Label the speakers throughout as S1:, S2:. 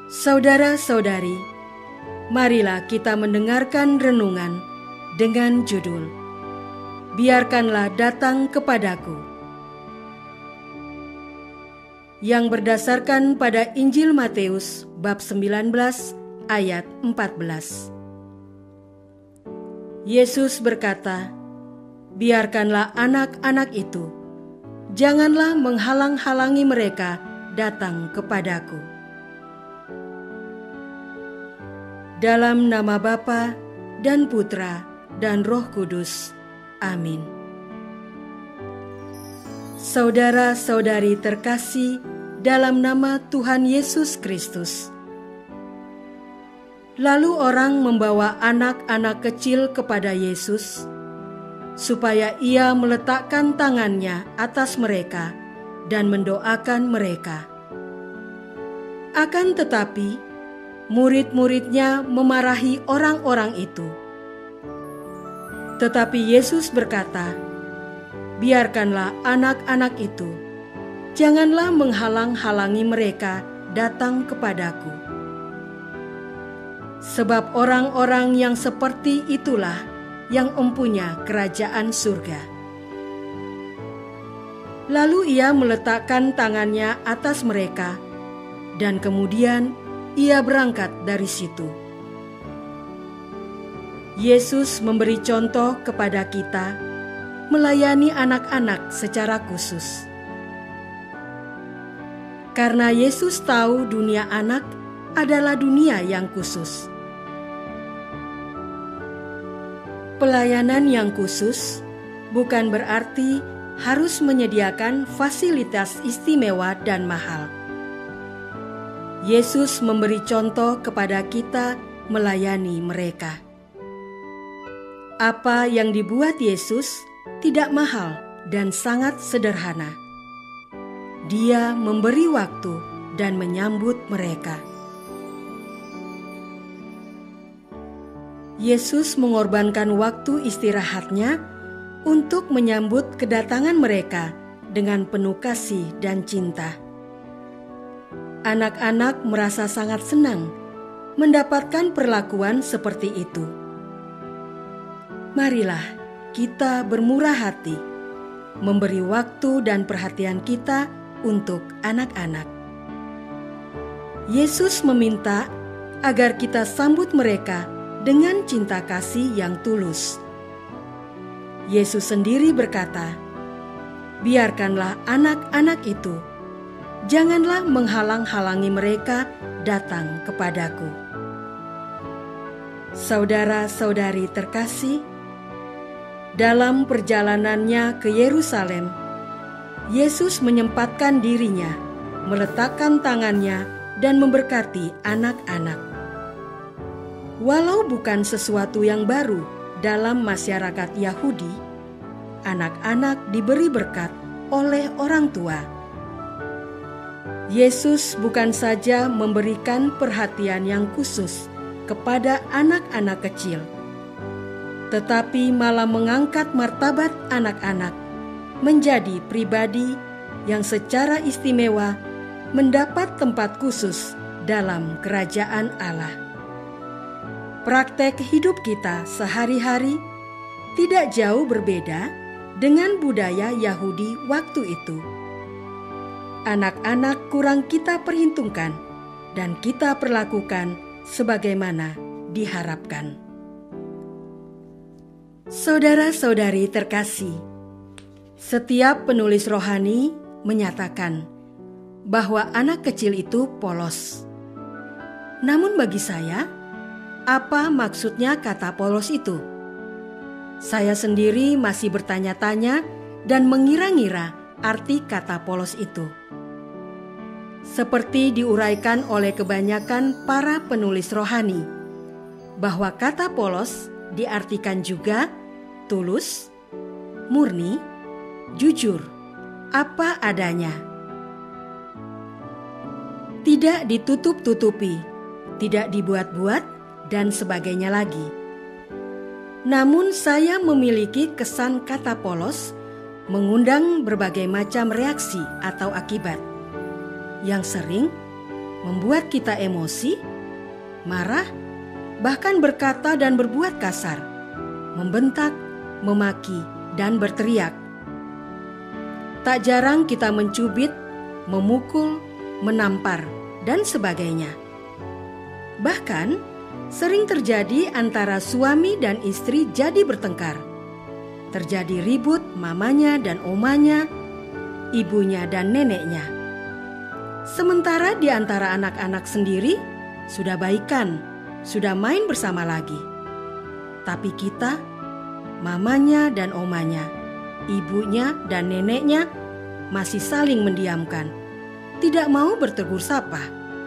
S1: Saudara-saudari, marilah kita mendengarkan renungan dengan judul Biarkanlah Datang Kepadaku, yang berdasarkan pada Injil Matius bab 19 ayat 14. Yesus berkata, "Biarkanlah anak-anak itu, janganlah menghalang-halangi mereka datang kepadaku." Dalam nama Bapa dan Putra dan Roh Kudus. Amin. Saudara-saudari terkasih dalam nama Tuhan Yesus Kristus. Lalu orang membawa anak-anak kecil kepada Yesus, supaya ia meletakkan tangannya atas mereka dan mendoakan mereka. Akan tetapi, murid-muridnya memarahi orang-orang itu. Tetapi Yesus berkata, "Biarkanlah anak-anak itu, janganlah menghalang-halangi mereka datang kepadaku. Sebab orang-orang yang seperti itulah yang empunya kerajaan surga." Lalu ia meletakkan tangannya atas mereka, dan kemudian ia berangkat dari situ. Yesus memberi contoh kepada kita melayani anak-anak secara khusus. Karena Yesus tahu dunia anak adalah dunia yang khusus. Pelayanan yang khusus bukan berarti harus menyediakan fasilitas istimewa dan mahal. Yesus memberi contoh kepada kita melayani mereka. Apa yang dibuat Yesus tidak mahal dan sangat sederhana. Dia memberi waktu dan menyambut mereka. Yesus mengorbankan waktu istirahatnya untuk menyambut kedatangan mereka dengan penuh kasih dan cinta. Anak-anak merasa sangat senang mendapatkan perlakuan seperti itu. Marilah kita bermurah hati, memberi waktu dan perhatian kita untuk anak-anak. Yesus meminta agar kita sambut mereka dengan cinta kasih yang tulus. Yesus sendiri berkata, "Biarkanlah anak-anak itu, janganlah menghalang-halangi mereka datang kepadaku." Saudara-saudari terkasih, dalam perjalanannya ke Yerusalem, Yesus menyempatkan dirinya, meletakkan tangannya dan memberkati anak-anak. Walau bukan sesuatu yang baru dalam masyarakat Yahudi, anak-anak diberi berkat oleh orang tua. Yesus bukan saja memberikan perhatian yang khusus kepada anak-anak kecil, tetapi malah mengangkat martabat anak-anak menjadi pribadi yang secara istimewa mendapat tempat khusus dalam kerajaan Allah. Praktek hidup kita sehari-hari tidak jauh berbeda dengan budaya Yahudi waktu itu. Anak-anak kurang kita perhitungkan dan kita perlakukan sebagaimana diharapkan. Saudara-saudari terkasih, setiap penulis rohani menyatakan bahwa anak kecil itu polos. Namun bagi saya, apa maksudnya kata polos itu? Saya sendiri masih bertanya-tanya dan mengira-ngira arti kata polos itu. Seperti diuraikan oleh kebanyakan para penulis rohani, bahwa kata polos diartikan juga tulus, murni, jujur, apa adanya. Tidak ditutup-tutupi, tidak dibuat-buat, dan sebagainya lagi. Namun saya memiliki kesan kata polos mengundang berbagai macam reaksi atau akibat, yang sering membuat kita emosi, marah, bahkan berkata dan berbuat kasar, membentak, memaki, dan berteriak. Tak jarang kita mencubit, memukul, menampar, dan sebagainya. Bahkan, sering terjadi antara suami dan istri jadi bertengkar. Terjadi ribut mamanya dan omanya, ibunya dan neneknya. Sementara di antara anak-anak sendiri sudah baikan, sudah main bersama lagi. Tapi kita, mamanya dan omanya, ibunya dan neneknya masih saling mendiamkan, tidak mau bertegur sapa.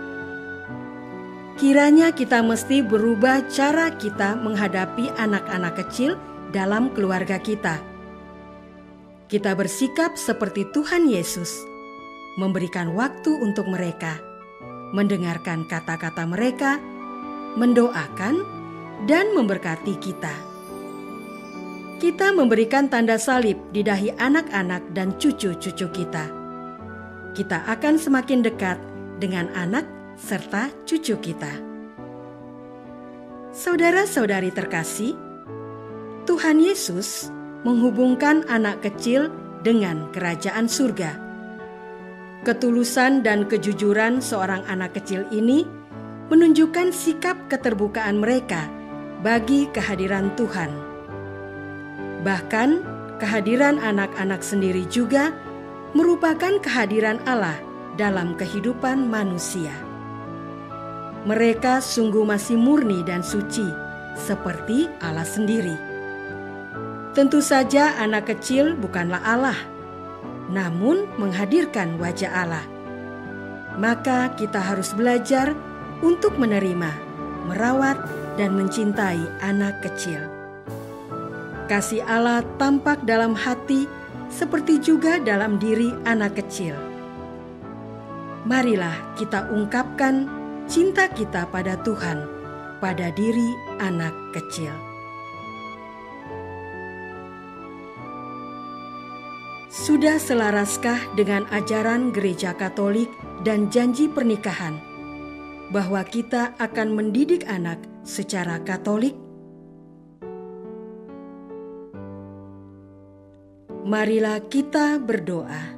S1: Kiranya kita mesti berubah cara kita menghadapi anak-anak kecil dalam keluarga kita. Kita bersikap seperti Tuhan Yesus, memberikan waktu untuk mereka, mendengarkan kata-kata mereka, mendoakan, dan memberkati kita. Kita memberikan tanda salib di dahi anak-anak dan cucu-cucu kita. Kita akan semakin dekat dengan anak serta cucu kita. Saudara-saudari terkasih, Tuhan Yesus menghubungkan anak kecil dengan kerajaan surga. Ketulusan dan kejujuran seorang anak kecil ini menunjukkan sikap keterbukaan mereka bagi kehadiran Tuhan. Bahkan, kehadiran anak-anak sendiri juga merupakan kehadiran Allah dalam kehidupan manusia. Mereka sungguh masih murni dan suci, seperti Allah sendiri. Tentu saja anak kecil bukanlah Allah, namun menghadirkan wajah Allah. Maka kita harus belajar untuk menerima, merawat, dan mencintai anak kecil. Kasih Allah tampak dalam hati seperti juga dalam diri anak kecil. Marilah kita ungkapkan cinta kita pada Tuhan, pada diri anak kecil. Sudah selaraskah dengan ajaran Gereja Katolik dan janji pernikahan bahwa kita akan mendidik anak secara Katolik? Marilah kita berdoa.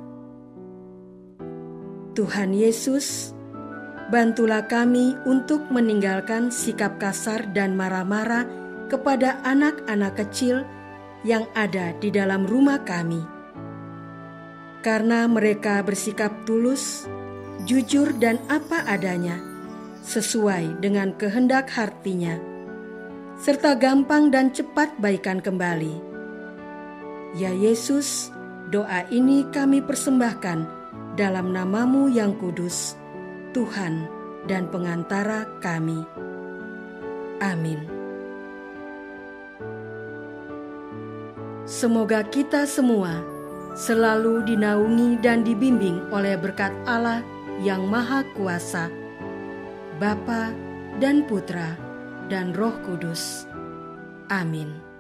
S1: Tuhan Yesus, bantulah kami untuk meninggalkan sikap kasar dan marah-marah kepada anak-anak kecil yang ada di dalam rumah kami. Karena mereka bersikap tulus, jujur dan apa adanya, sesuai dengan kehendak hatinya, serta gampang dan cepat baikan kembali. Ya Yesus, doa ini kami persembahkan dalam nama-Mu yang kudus, Tuhan dan pengantara kami. Amin. Semoga kita semua selalu dinaungi dan dibimbing oleh berkat Allah yang Maha Kuasa, Bapa dan Putra dan Roh Kudus. Amin.